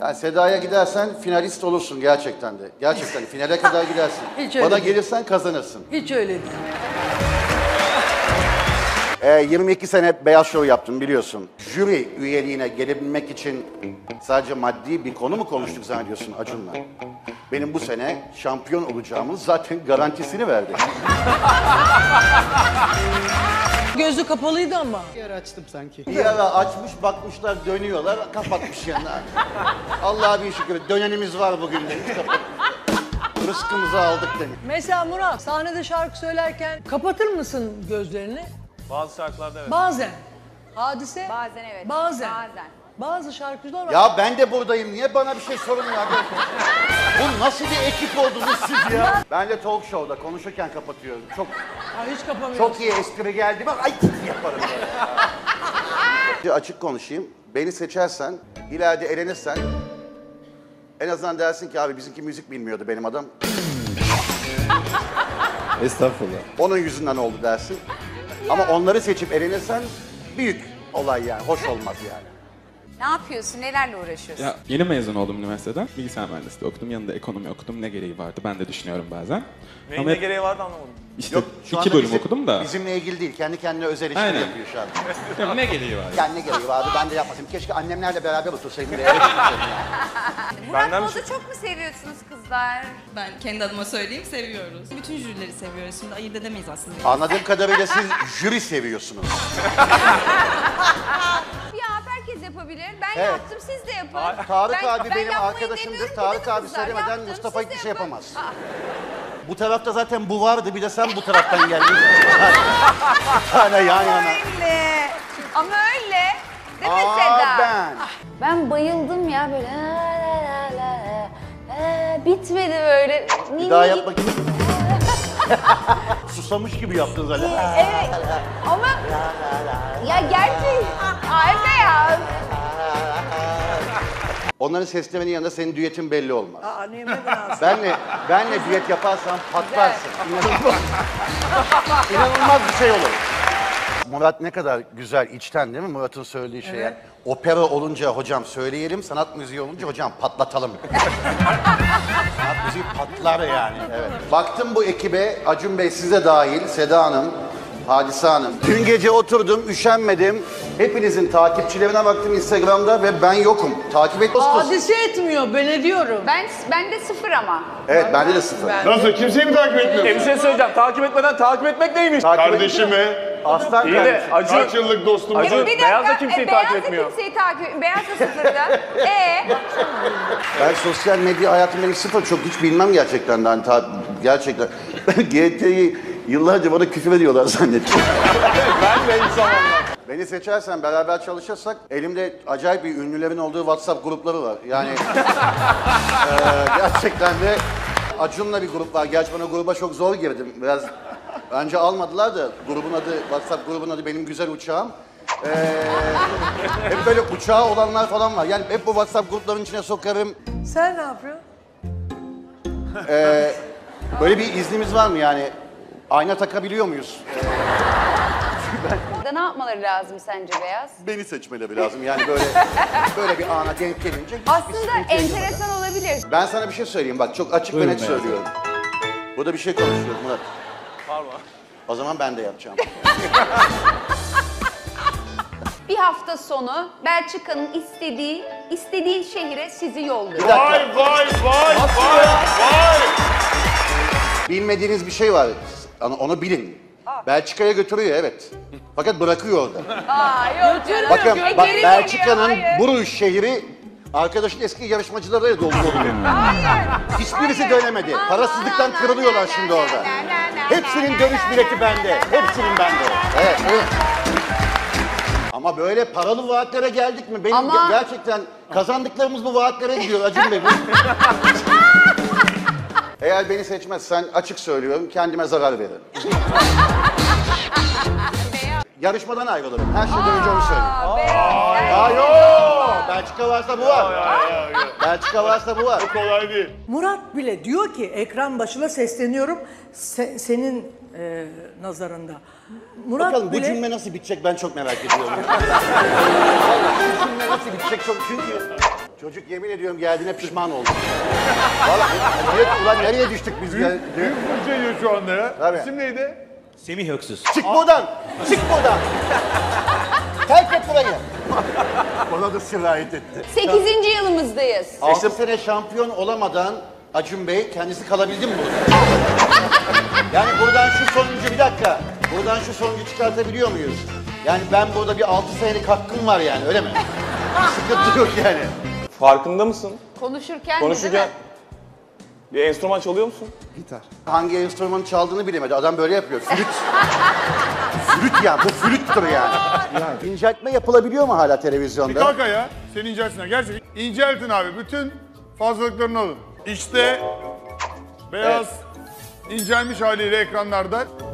Yani Seda'ya gidersen finalist olursun gerçekten de. Gerçekten finale kadar gidersin. Hiç öyle Bana değil. gelirsen kazanırsın. Hiç öyle değil. 22 sene Beyaz Show yaptım biliyorsun. Jüri üyeliğine gelebilmek için sadece maddi bir konu mu konuştuk zannediyorsun Acun'la? Benim bu sene şampiyon olacağımın zaten garantisini verdi. Gözü kapalıydı ama. Yer açtım sanki. Bir ara açmış bakmışlar dönüyorlar kapatmış yanına. Allah'a bin şükür dönenimiz var bugün demiş kapatmış. Rızkımızı aldık demiş. Mesela Murat sahnede şarkı söylerken kapatır mısın gözlerini? Bazı şarkılarda evet. Bazen. Hadise? Bazen evet. Bazen. Bazen. Bazı şarkıcılar var. Ya ben de buradayım. Niye bana bir şey sormuyor abi? Bu nasıl bir ekip oldunuz siz ya? Ben de talk show'da konuşurken kapatıyorum. Çok Ha, hiç kapamıyorum. çok iyi espri geldi. Bak ay yaparım böyle. Açık konuşayım. Beni seçersen, ileride elenirsen en azından dersin ki abi bizimki müzik bilmiyordu benim adam. Estağfurullah. Onun yüzünden oldu dersin. Ama onları seçip elenirsen büyük olay yani. Hoş olmaz yani. Ne yapıyorsun? Nelerle uğraşıyorsun? Ya yeni mezun oldum üniversiteden. Bilgisayar mühendisliği okudum. Yanında ekonomi okudum. Ne gereği vardı ben de düşünüyorum bazen. Neyin Ama ne hep gereği vardı anlamadım. işte Şu 2 anda bölüm bizim- okudum da. Bizimle ilgili değil. Kendi kendine özel işler Aynen. yapıyor şu an. Ya ne gereği vardı? Yani ne gereği vardı ben de yapmasaydım. Keşke annemlerle beraber otursaydım. Eve gitmeseydim yani. Murat Benden bir modu çok mu seviyorsunuz kızlar? Ben kendi adıma söyleyeyim, seviyoruz. Bütün jürileri seviyoruz. Şimdi ayırt edemeyiz aslında. Anladığım kadarıyla siz jüri seviyorsunuz. Ya herkes yapabilir. Ben Evet. yaptım, siz de yapın. Tarık Ben- abi ben benim yapmayı arkadaşımdır. demiyorum ki Tarık değil mi abi kızlar? söylemeden Yaptım, Mustafa siz de hiçbir şey yapın. yapamaz. Aa, Bu tarafta zaten bu vardı. Bir de sen bu taraftan geldin. Hani yan yana. öyle. Ama öyle. Değil mi Aa, Seda? ben. Ben bayıldım ya böyle. Bitmedi böyle. Bir daha yap bakayım. Susamış gibi yaptın zaten. Evet. Ama ya gerçek. Ay ya. Onların seslemenin yanında senin düetin belli olmaz. Aa, nimet lazım. Benle düet yaparsan patlarsın. İnanılmaz. İnanılmaz bir şey olur. Murat ne kadar güzel içten değil mi Murat'ın söylediği şey? Yani opera olunca hocam söyleyelim, sanat müziği olunca hocam patlatalım. Sanat müziği patlar yani. Evet. Baktım bu ekibe, Acun Bey size dahil, Seda Hanım, Hadise Hanım. Dün gece oturdum, üşenmedim. Hepinizin takipçilerine baktım Instagram'da ve ben yokum. Takip etmiyorsunuz. Hadise etmiyor ben ediyorum. Ben de sıfır ama. Evet, bende de sıfır. Nasıl? Kimseyi mi takip etmiyorsun? Bir şey söyleyeceğim. Takip etmeden takip etmek neymiş? Kardeşimi, Aslan İyi de kardeşim. Acun, kaç yıllık dostumu. Acun- Bir dakika. Beyaz da kimseyi takip Beyaz da etmiyor. kimseyi takip Beyaz da sıfırda. Ben sosyal medya hayatım benim sıfır. Çok hiç bilmem gerçekten. Yani gerçekten. GT'yi yıllarca bana küfür ediyorlar zannettim. Ben de insan Beni seçersen beraber çalışırsak elimde acayip bir ünlülerin olduğu WhatsApp grupları var. Yani gerçekten de Acun'la bir grup var. Gerçi ben o gruba çok zor girdim. Biraz önce almadılar da grubun adı, WhatsApp grubun adı Benim Güzel Uçağım. Hep böyle uçağı olanlar falan var. Yani hep bu WhatsApp grupların içine sokarım. Sen ne yapıyorsun? Böyle bir iznimiz var mı yani? Ayna takabiliyor muyuz? Burada ne yapmaları lazım sence Beyaz? Beni seçmeleri lazım. Yani böyle bir ana denk gelince. Aslında enteresan olabilir. Ben sana bir şey söyleyeyim bak çok açık ve net Beyaz. söylüyorum. Burada bir şey konuşuyoruz Murat. var mı? O zaman ben de yapacağım. Bir hafta sonu Belçika'nın istediği şehire sizi yolluyor. Bir dakika. Vay vay vay vay vay. Bilmediğiniz bir şey var. Onu bilin. Belçika'ya götürüyor evet. Fakat bırakıyor orada. Aa yok canım. Bakın Geri bak geliyor, Belçika'nın hayır. Bruges şehri arkadaşın eski yarışmacılarıyla dolu dolu. Hiçbirisi dönemedi. Parasızlıktan kırılıyorlar şimdi orada. Hepsinin dönüş bileti bende. Hepsinin bende. Evet, evet. Ama böyle paralı vaatlere geldik mi? Benim Ama- gerçekten kazandıklarımız bu vaatlere gidiyor Acun Bey. Eğer beni seçmezsen açık söylüyorum kendime zarar veririm. Yarışmadan ayrılırım. Her şeyden önce onu söyleyeyim. Beyaz. Yok. Belçika varsa bu var. Belçika varsa bu var. Kolay değil. Murat bile diyor ki ekran başına sesleniyorum senin nazarında. Murat Bakalım bu bile cümle nasıl bitecek ben çok merak ediyorum. Vallahi bu cümle nasıl bitecek çok çünkü Çocuk yemin ediyorum geldiğine pişman oldu. Vallahi ulan nereye düştük biz ya? Büyük fırça yiyor şu anda ya. Tabii. İsim neydi? Semih Öksüz. Çık buradan! Çık buradan! Terk et burayı! Ona da sirayet etti. 8. yılımızdayız. 6 sene şampiyon olamadan Acun Bey kendisi kalabildi mi burada? Yani buradan şu sonucu bir dakika. Buradan şu sonucu çıkartabiliyor muyuz? Yani ben burada bir 6 senelik hakkım var yani öyle mi? Sıkıntı yok yani. Farkında mısın? Konuşurken, Konuşurken değil mi? bir enstrüman çalıyor musun? Hangi enstrümanı çaldığını bilemedi. Adam böyle yapıyor. Flüt. Flüt ya. Bu flüttür yani. İnceltme yapılabiliyor mu hala Bir televizyonda? kalk ayağa. Seni incelsinler. Gerçekten inceltin abi. Bütün fazlalıklarını alın. İşte beyaz incelmiş haliyle ekranlarda